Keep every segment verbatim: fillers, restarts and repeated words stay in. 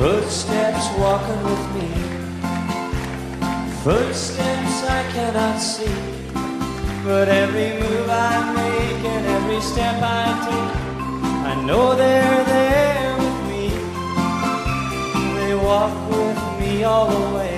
Footsteps walking with me, footsteps I cannot see, but every move I make and every step I take, I know they're there with me. They walk with me all the way,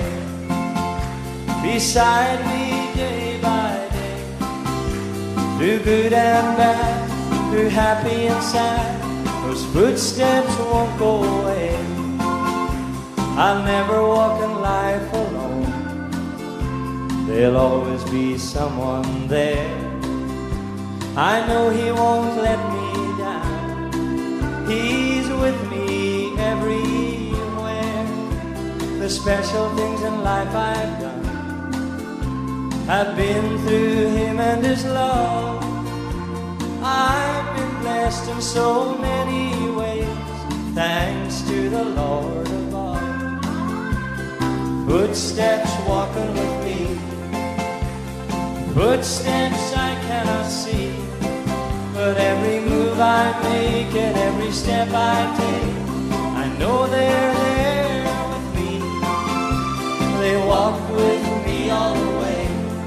beside me day by day, through good and bad, through happy and sad. Those footsteps won't go away. I'll never walk in life alone. There'll always be someone there. I know He won't let me down. He's with me everywhere. The special things in life I've done, I've been through Him and His love. I've been blessed in so many ways, thanks to the Lord above. Footsteps walking with me, footsteps I cannot see, but every move I make and every step I take, I know they're there with me. They walk with me all the way,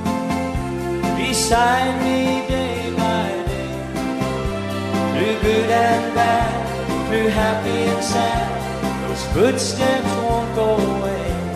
beside me day by day, through good and bad, through happy and sad. Those footsteps won't go away.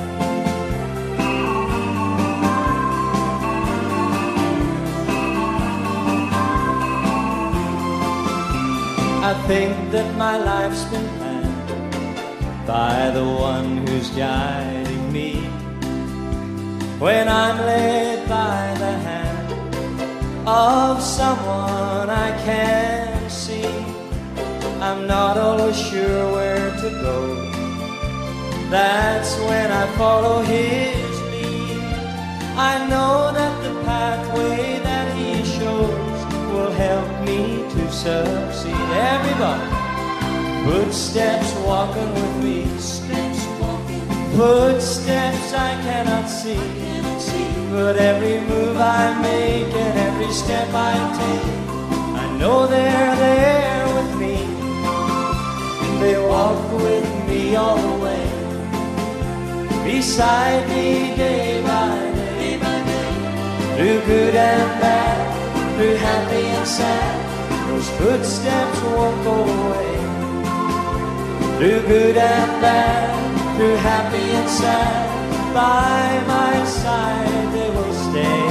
I think that my life's been planned by the one who's guiding me. When I'm led by the hand of someone I can't see, I'm not always sure where to go. That's when I follow His lead. I know that the pathway that He shows will help me to succeed. Everybody, footsteps walking with me, steps walking, footsteps I cannot see, cannot see, but every move I make and every step I take, I know they're there with me. They walk with me all the way, beside me day by day, day by day, through good and bad, through happy and sad. Those footsteps won't go away. Through good and bad, through happy and sad, by my side they will stay.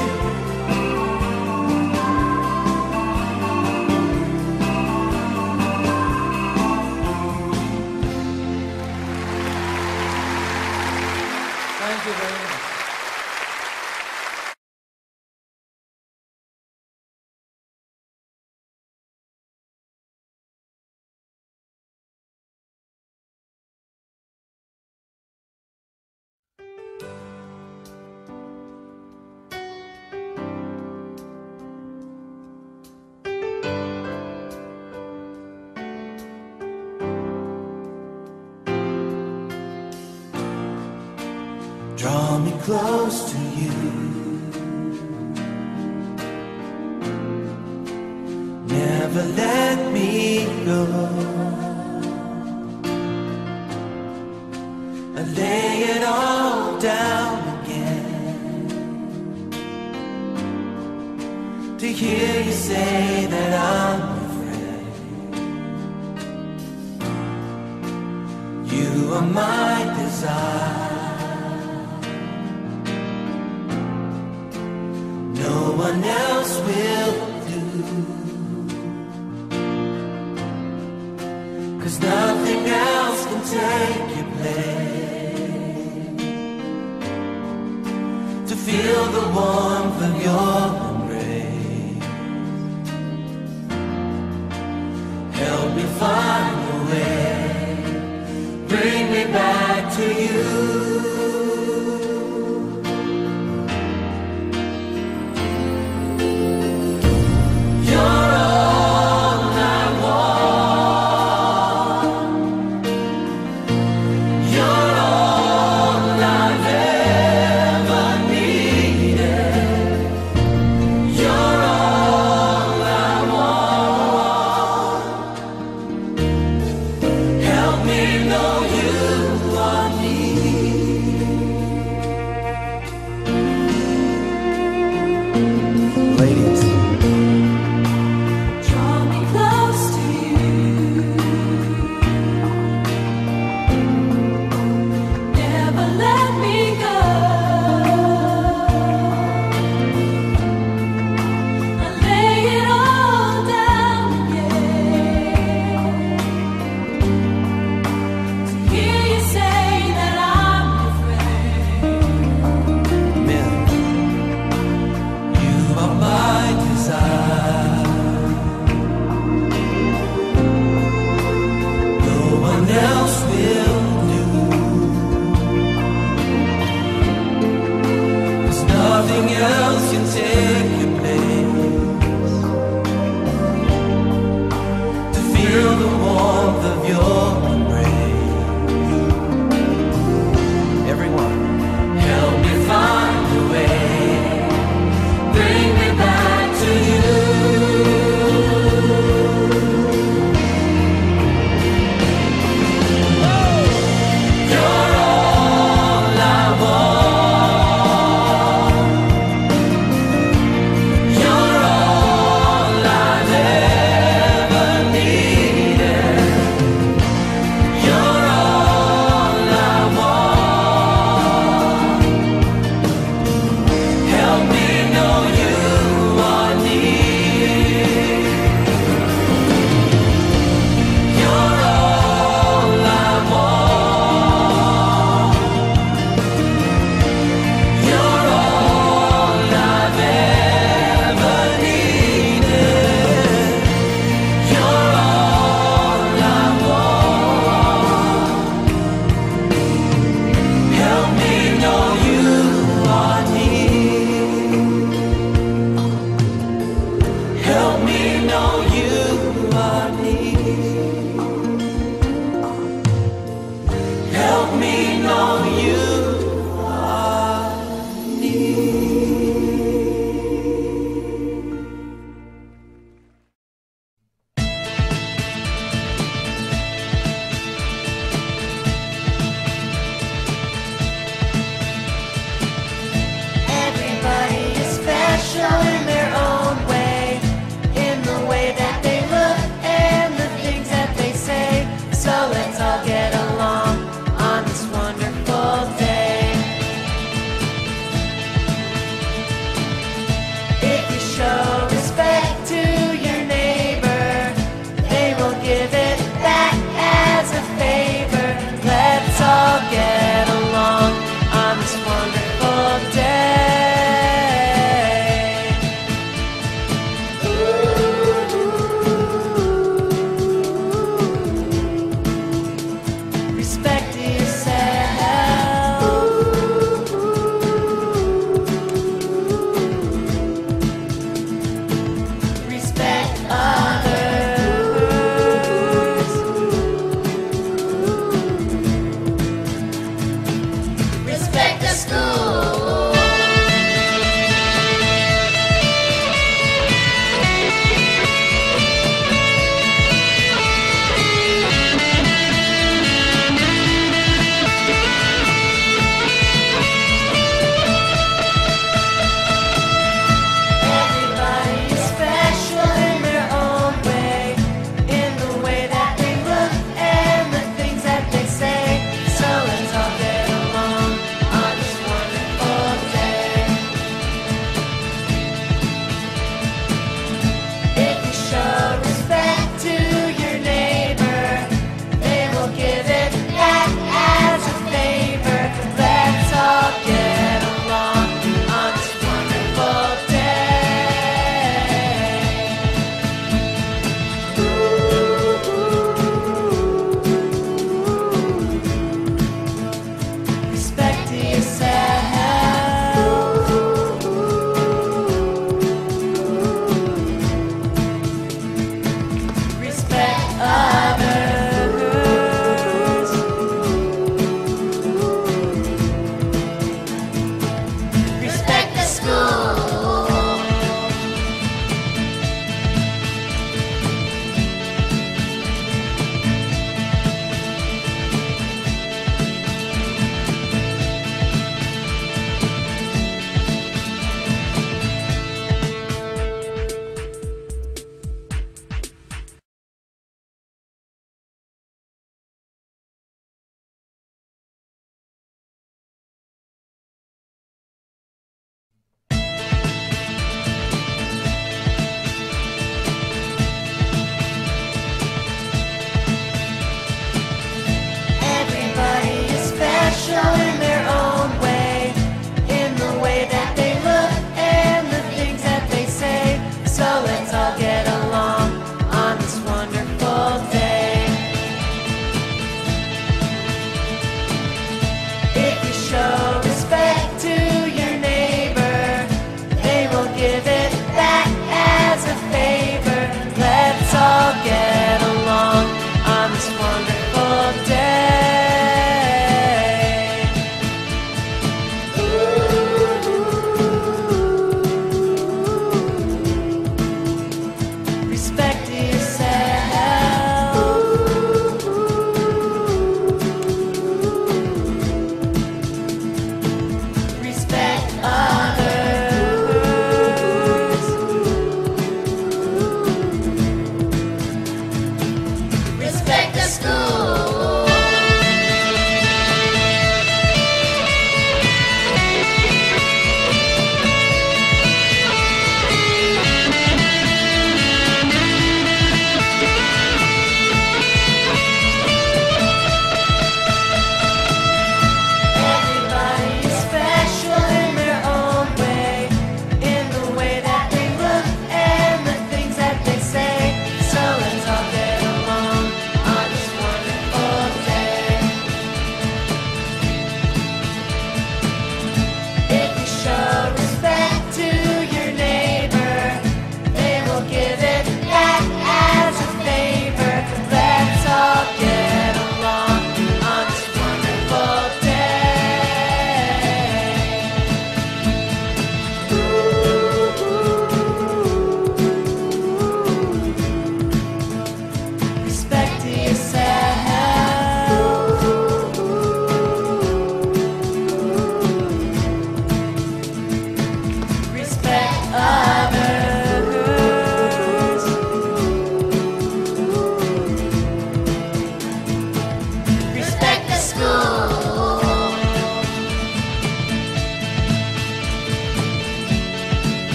Thank you very much. Draw me close to you, never let me go. I lay it all down again to hear you say that I'm your friend. You are my desire, no one else will do, 'cause nothing else can take your place. To feel the warmth of your embrace, help me find a way, bring me back to you. Help me know you. else will do. 'Cause nothing else can take your place. To feel the warmth of your embrace. Everyone, help me find a way. Bring me back to you.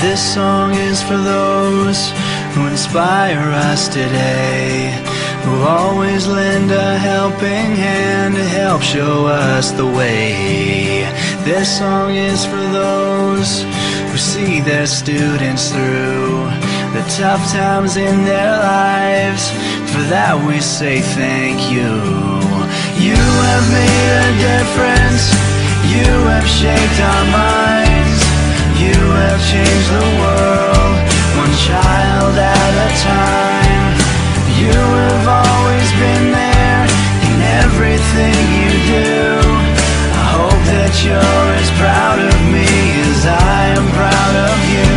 This song is for those who inspire us today, who always lend a helping hand to help show us the way. This song is for those who see their students through the tough times in their lives. For that we say thank you. You have made a difference. You have shaped our minds. You have changed the world, one child at a time. You have always been there in everything you do. I hope that you're as proud of me as I am proud of you.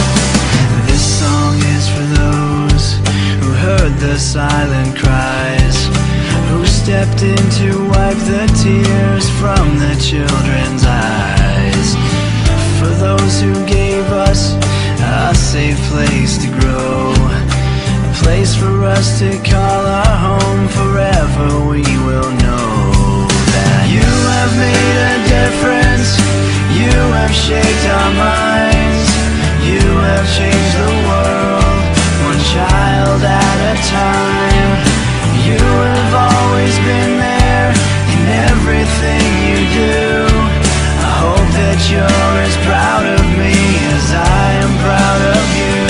This song is for those who heard the silent cries, who stepped in to wipe the tears from the children's eyes. For those who gave us a safe place to grow, a place for us to call our home. Forever we will know that you have made a difference. You have shaped our minds. You have changed the world, one child at a time. You have always been there in everything you do. I hope that you're as proud of me as I am proud of you.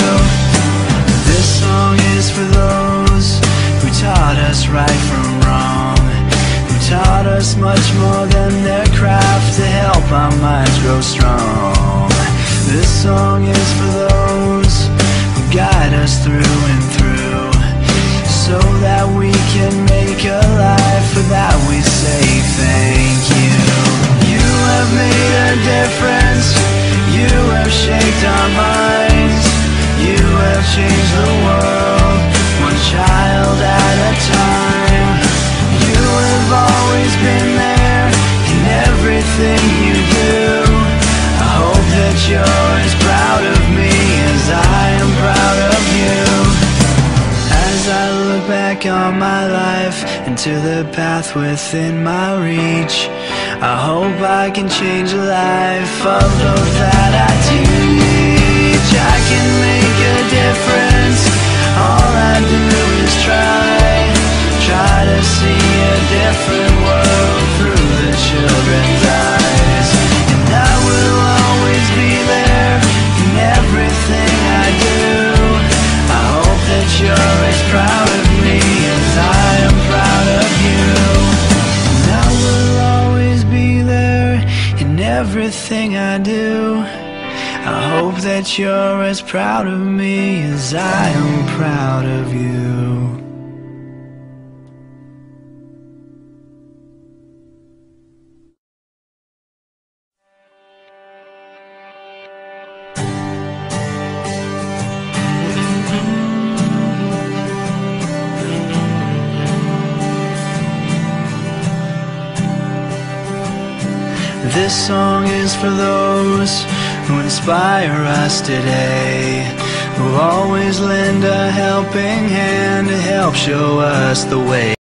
This song is for those who taught us right from wrong, who taught us much more than their craft to help our minds grow strong. This song is for those who guide us through and through, so that we can make a life. For that we say thank you. You have made a difference. You have shaped our minds. You have changed the world, one child at a time. You have always been there in everything you do. I hope that you're as proud of me as I am proud of you. As I look back on my life and to the path within my reach, I hope I can change the life of those that I teach. I can make a difference. All I do is try, try to see a different world through the children's eyes. And I will always be there in everything I do. I hope that you're as proud of me as I am proud of you. And I will always be there in everything I do. I hope that you're as proud of me as I am proud of you. This song is for those who inspire us today, who always lend a helping hand to help show us the way.